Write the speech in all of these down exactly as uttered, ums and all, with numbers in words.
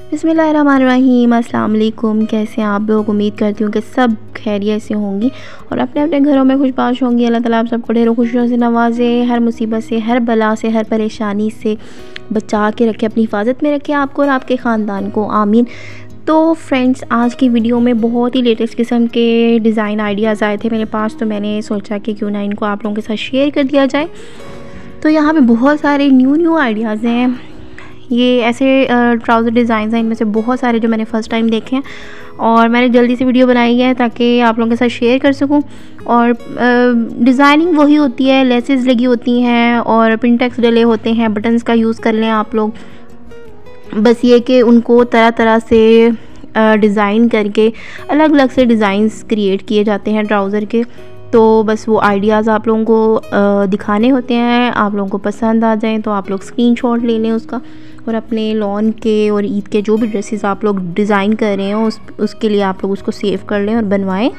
बिस्मिल्लाहिर्रहमानिर्रहीम। अस्सलाम वालेकुम। कैसे हैं आप लोग? उम्मीद करती हूँ कि सब खैरियत से होंगी और अपने अपने घरों में खुशबाश होंगी। अल्लाह ताला आप सबको ढेरों खुशियों से नवाजे, हर मुसीबत से, हर बला से, हर परेशानी से बचा के रखे, अपनी हिफाजत में रखे आपको और आपके ख़ानदान को, आमीन। तो फ्रेंड्स, आज की वीडियो में बहुत ही लेटेस्ट किस्म के डिज़ाइन आइडियाज़ आए थे मेरे पास, तो मैंने सोचा कि क्यों ना इनको आप लोगों के साथ शेयर कर दिया जाए। तो यहाँ पे बहुत सारे न्यू न्यू आइडियाज़ हैं। ये ऐसे ट्राउज़र डिज़ाइन हैं, इनमें से बहुत सारे जो मैंने फ़र्स्ट टाइम देखे हैं और मैंने जल्दी से वीडियो बनाई है ताकि आप लोगों के साथ शेयर कर सकूं। और डिज़ाइनिंग वही होती है, लेसेस लगी होती हैं और पिनटेक्स डले होते हैं। बटन्स का यूज़ कर लें आप लोग, बस ये कि उनको तरह तरह से डिज़ाइन करके अलग अलग से डिज़ाइंस क्रिएट किए जाते हैं ट्राउज़र के। तो बस वो आइडियाज़ आप लोगों को दिखाने होते हैं, आप लोगों को पसंद आ जाएं तो आप लोग स्क्रीनशॉट ले लें उसका और अपने लॉन के और ईद के जो भी ड्रेसेस आप लोग डिज़ाइन कर रहे हो उस उसके लिए आप लोग उसको सेव कर लें और बनवाएं।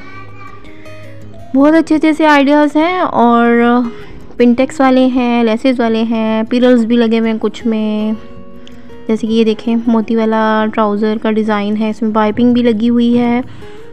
बहुत अच्छे अच्छे से आइडियाज़ हैं और पिनटेक्स वाले हैं, लेसेस वाले हैं, पिरल्स भी लगे हुए हैं कुछ में। जैसे कि ये देखें, मोती वाला ट्राउज़र का डिज़ाइन है, इसमें पाइपिंग भी लगी हुई है।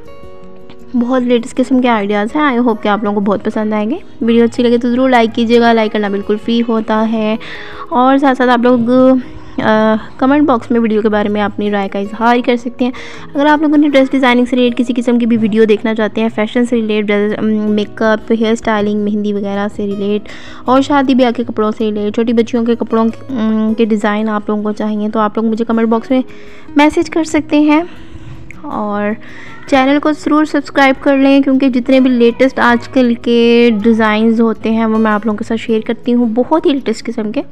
बहुत लेटेस्ट किस्म के आइडियाज़ हैं। आई होप कि आप लोगों को बहुत पसंद आएंगे। वीडियो अच्छी लगे तो ज़रूर लाइक कीजिएगा, लाइक करना बिल्कुल फ्री होता है। और साथ साथ आप लोग कमेंट बॉक्स में वीडियो के बारे में अपनी राय का इजहार कर सकते हैं। अगर आप लोगों ने ड्रेस डिज़ाइनिंग से रिलेटेड किसी किस्म की भी वीडियो देखना चाहते हैं, फैशन से related, makeup, hair styling, mehndi वगैरह से रिलेट और शादी ब्याह के कपड़ों से रिलेटेड, छोटी बच्चियों के कपड़ों के डिज़ाइन आप लोगों को चाहिए तो आप लोग मुझे कमेंट बॉक्स में मैसेज कर सकते हैं। और चैनल को ज़रूर सब्सक्राइब कर लें क्योंकि जितने भी लेटेस्ट आजकल के डिज़ाइंस होते हैं वो मैं आप लोगों के साथ शेयर करती हूँ, बहुत ही लेटेस्ट किस्म के।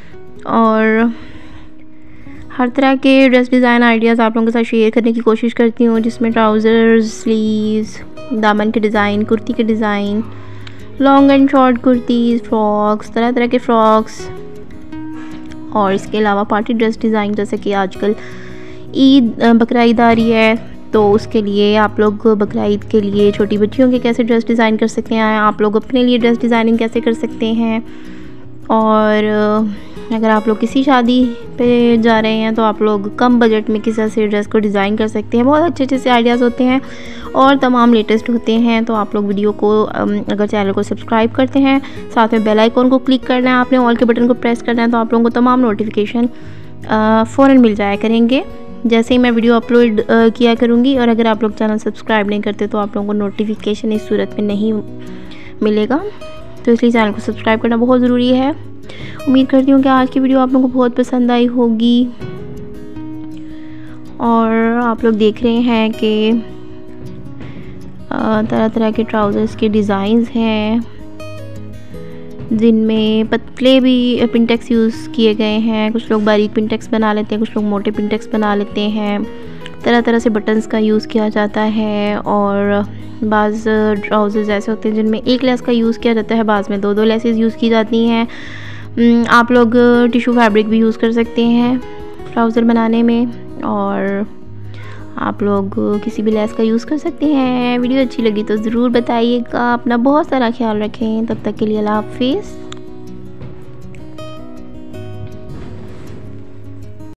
और हर तरह के ड्रेस डिज़ाइन आइडियाज़ आप लोगों के साथ शेयर करने की कोशिश करती हूँ, जिसमें ट्राउज़र्स, स्लीव्स, दामन के डिज़ाइन, कुर्ती के design, long and short kurtis, frocks, तरह तरह के फ्रॉक्स और इसके अलावा पार्टी ड्रेस डिज़ाइन, जैसे कि आजकल ईद, बकरा ईद आ रही है तो उसके लिए आप लोग बकरा ईद के लिए छोटी बच्चियों के कैसे ड्रेस डिज़ाइन कर सकते हैं, आप लोग अपने लिए ड्रेस डिज़ाइनिंग कैसे कर सकते हैं। और अगर आप लोग किसी शादी पे जा रहे हैं तो आप लोग कम बजट में किसी से ड्रेस को डिज़ाइन कर सकते हैं। बहुत अच्छे अच्छे से आइडियाज़ होते हैं और तमाम लेटेस्ट होते हैं। तो आप लोग वीडियो को, अगर चैनल को सब्सक्राइब करते हैं, साथ में बेल आइकॉन को क्लिक करना है, आपने ऑल के बटन को प्रेस करना है, तो आप लोगों को तमाम नोटिफिकेशन फ़ौरन मिल जाया करेंगे जैसे ही मैं वीडियो अपलोड किया करूँगी। और अगर आप लोग चैनल सब्सक्राइब नहीं करते तो आप लोगों को नोटिफिकेशन इस सूरत में नहीं मिलेगा, तो इसलिए चैनल को सब्सक्राइब करना बहुत ज़रूरी है। उम्मीद करती हूँ कि आज की वीडियो आप लोगों को बहुत पसंद आई होगी। और आप लोग देख रहे हैं कि तरह तरह के ट्राउज़र्स के डिज़ाइंस हैं जिनमें पतले भी पिनटेक्स यूज़ किए गए हैं। कुछ लोग बारीक पिनटेक्स बना लेते हैं, कुछ लोग मोटे पिनटेक्स बना लेते हैं। तरह तरह से बटन्स का यूज़ किया जाता है और बाज़ ट्राउज़र्स ऐसे होते हैं जिनमें एक लेस का यूज़ किया जाता है, बाज़ में दो दो लेसेस यूज़ की जाती हैं। आप लोग टिश्यू फैब्रिक भी यूज़ कर सकते हैं ट्राउज़र बनाने में और आप लोग किसी भी लेस का यूज़ कर सकते हैं। वीडियो अच्छी लगी तो ज़रूर बताइएगा। अपना बहुत सारा ख्याल रखें। तब तक के लिए अल्लाह हाफ़िज़।